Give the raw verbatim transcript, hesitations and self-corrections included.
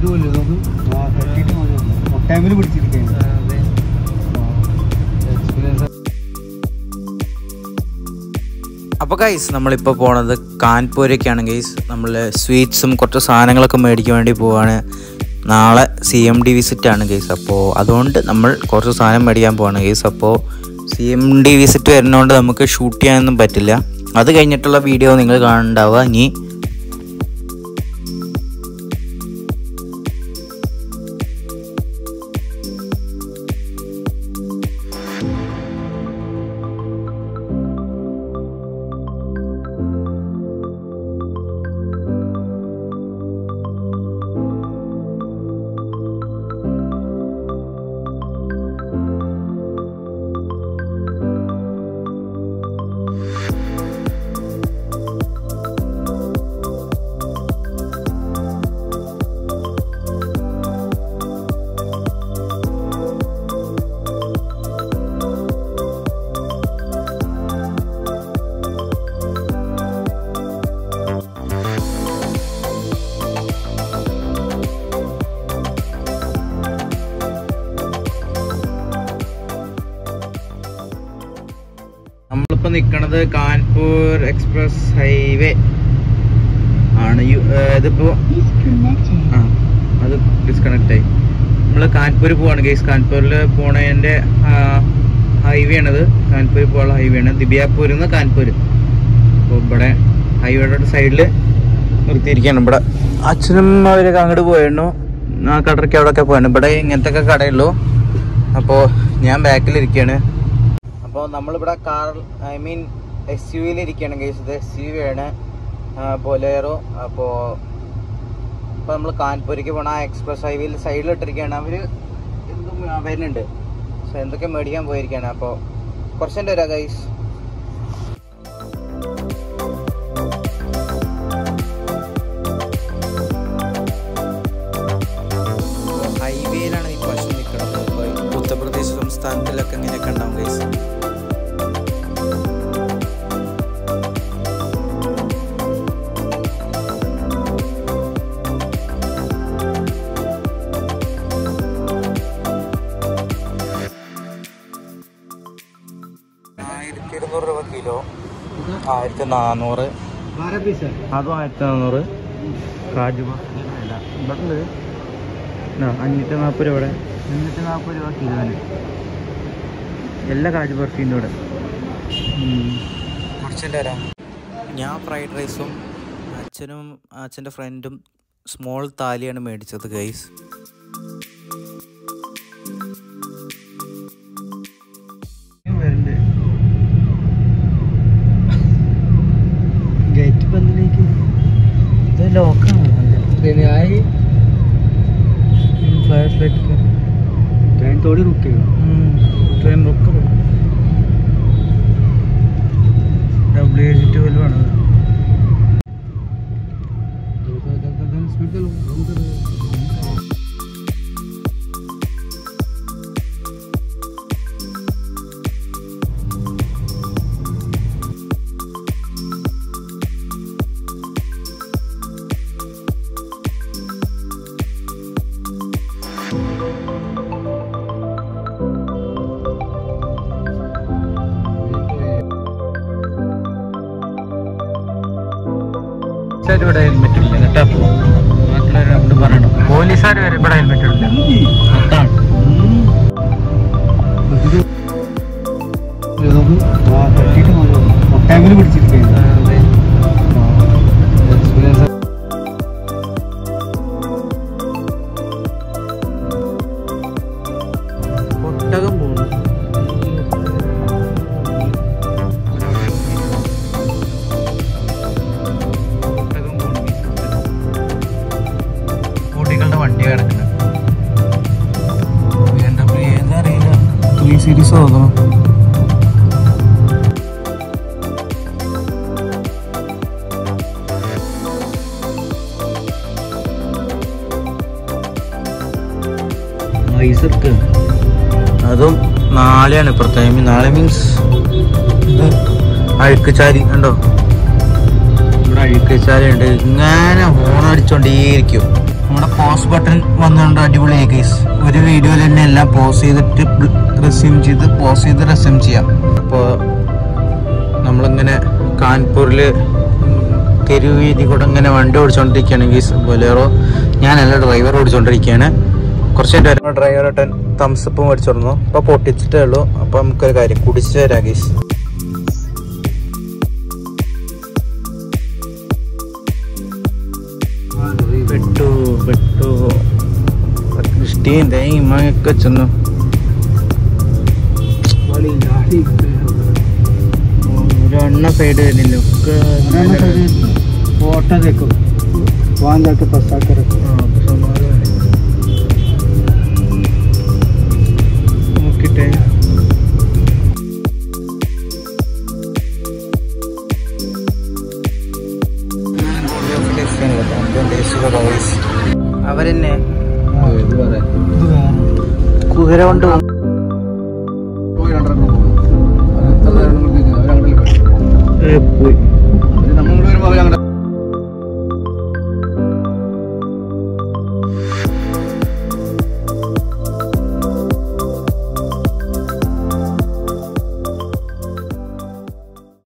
അപ്പോൾ ഗൈസ് നമ്മളിപ്പോൾ പോണത് കാൺപൂരൊക്കെയാണ് ഗൈസ്. നമ്മൾ സ്വീറ്റ്സും കുറച്ച് സാധനങ്ങളൊക്കെ മേടിക്കാൻ വേണ്ടി പോവാണ്. നാളെ സി എം ഡി വിസിറ്റ് ആണ് ഗൈസ്. അപ്പോൾ അതുകൊണ്ട് നമ്മൾ കുറച്ച് സാധനം മേടിക്കാൻ പോവാണ് ഗൈസ്. അപ്പോൾ സി എം ഡി വിസിറ്റ് വരുന്നതുകൊണ്ട് നമുക്ക് ഷൂട്ട് ചെയ്യാനൊന്നും പറ്റില്ല. അത് കഴിഞ്ഞിട്ടുള്ള വീഡിയോ നിങ്ങൾ കാണുന്നുണ്ടാവുക. ഇനി നമ്മളിപ്പോൾ നിൽക്കുന്നത് കാൺപൂർ എക്സ്പ്രസ് ഹൈവേ ആണ്. ഇതിപ്പോൾ ആ അത് ഡിസ്കണക്റ്റ് ആയി. നമ്മൾ കാൺപൂർ പോവാണ് ഗൈസ്. കാൺപൂരിൽ പോണതിൻ്റെ ഹൈവേ ആണിത്. കാൺപൂർ പോകാനുള്ള ഹൈവേ ആണ്. ദിബിയാപൂരിൽ നിന്ന് കാൺപൂർ. അപ്പോൾ ഇവിടെ ഹൈവേയുടെ സൈഡിൽ നിർത്തിയിരിക്കുകയാണ്. ഇവിടെ അച്ഛനും അവരൊക്കെ അങ്ങോട്ട് പോയിരുന്നു. ആ കടയ്ക്ക് അവിടെയൊക്കെ പോയാണ്. ഇവിടെ ഇങ്ങനത്തെ ഒക്കെ കടയുള്ളൂ. അപ്പോൾ ഞാൻ ബാക്കിലിരിക്കുകയാണ്. അപ്പോൾ നമ്മളിവിടെ car I mean S U വിയിലിരിക്കുകയാണ് ഗൈസ്. ഇത് എസ് യു വി ആണ്, ബൊലേറോ. അപ്പോൾ ഇപ്പോൾ നമ്മൾ കാൺപൂരിക്ക് പോകണം. ആ എക്സ്പ്രസ് ഹൈവേയിൽ സൈഡിലിട്ടിരിക്കുകയാണ്. അവർ എന്തും വരുന്നുണ്ട്. സോ എന്തൊക്കെ മേടിക്കാൻ പോയിരിക്കുകയാണ്. അപ്പോൾ കുറച്ചെൻ്റെ വരാം ഗൈസ്. ഹൈവേയിലാണ് ഈ പശു നിൽക്കുന്നത്. ഇപ്പോൾ ഉത്തർപ്രദേശ് സംസ്ഥാനത്തിലൊക്കെ ഇങ്ങനെയൊക്കെ ഉണ്ടാവും ഗൈസ്. ആയിരത്തി ഇരുന്നൂറ് രൂപ കിലോ. ആയിരത്തി നാന്നൂറ് അതും ആയിരത്തി നാന്നൂറ്. കാജു ഇവിടെ അഞ്ഞൂറ്റി നാൽപ്പത് രൂപ. ഇവിടെ അഞ്ഞൂറ്റി നാൽപ്പത് രൂപ കിലോന് എല്ലാ കാജു ബർഫീൻ്റെ കൂടെ. കുറച്ചല്ലേ വരാം. ഞാൻ ഫ്രൈഡ് റൈസും അച്ഛനും അച്ഛൻ്റെ ഫ്രണ്ടും സ്മോൾ താലിയാണ് മേടിച്ചത് ഗൈസ്. गेट बंदने की तो लॉक देने आई फ्लैश लाइट का ट्रेन थोड़ी रुकेगा. ट्रेन रुक डब्ल्यू एच ट्वेल्व ആണ്. स्पीड लो. ഇവിടെ ഹെൽമെറ്റ് ഇല്ല കേട്ടോ. നാട്ടിലെ പറയണം. പോലീസുകാർ വരെ ഇവിടെ ഹെൽമെറ്റ് ഇല്ല. ടൈമിൽ പിടിച്ചിരിക്കുകയാണ്. ഒട്ടകം പോകുന്നു. വണ്ടി കിടക്കുന്നത് ബി എം ഡബ്ല്യൂ ഏതാ അറിയില്ല. ത്രീ സീരീസ് തോന്നുന്നു. അതും നാളെയാണ് ഇപ്പുറത്തെ. നാളെ മീൻസ് ഇത് അഴുക്കുചാരി ഉണ്ടോ? ഇവിടെ അഴുക്കുചാരി ഉണ്ട്. ഇങ്ങനെ ഹോൺ അടിച്ചോണ്ടേയിരിക്കും. നമ്മുടെ പോസ് ബട്ടൺ വന്നുകൊണ്ട് അടിപൊളിയായി ഗൈസ്. ഒരു വീഡിയോയിൽ തന്നെ എല്ലാം പോസ് ചെയ്തിട്ട് റെസ്യൂം ചെയ്ത് പോസ് ചെയ്ത് റെസ്യൂം ചെയ്യാം. അപ്പോൾ നമ്മളിങ്ങനെ കാൺപൂരിൽ തെരുവ് വീതി കൂടെ ഇങ്ങനെ വണ്ടി ഓടിച്ചുകൊണ്ടിരിക്കുകയാണ് ഗൈസ്. ബൊലേറോ, ഞാനല്ല ഡ്രൈവർ ഓടിച്ചുകൊണ്ടിരിക്കുകയാണ്. കുറച്ച് നേരം ഡ്രൈവർ ഏട്ടൻ തംസപ്പ് മേടിച്ചിരുന്നു. അപ്പോൾ പൊട്ടിച്ചിട്ടേ ഉള്ളൂ. അപ്പോൾ നമുക്കൊരു കാര്യം കുടിച്ചു തരാം ഗൈസ്. പെട്ടു പെട്ടു ക്രിസ്റ്റീൻ തേങ്ങയൊക്കെ ചെന്നു. ഒരു എണ്ണ സൈഡ് വരുന്നില്ല ഒക്കെ फोटो देखो वहाँ जाके पसा कर നോക്കിട്ടെ. അവരെന്നെ കുതിര കൊണ്ട് പോയി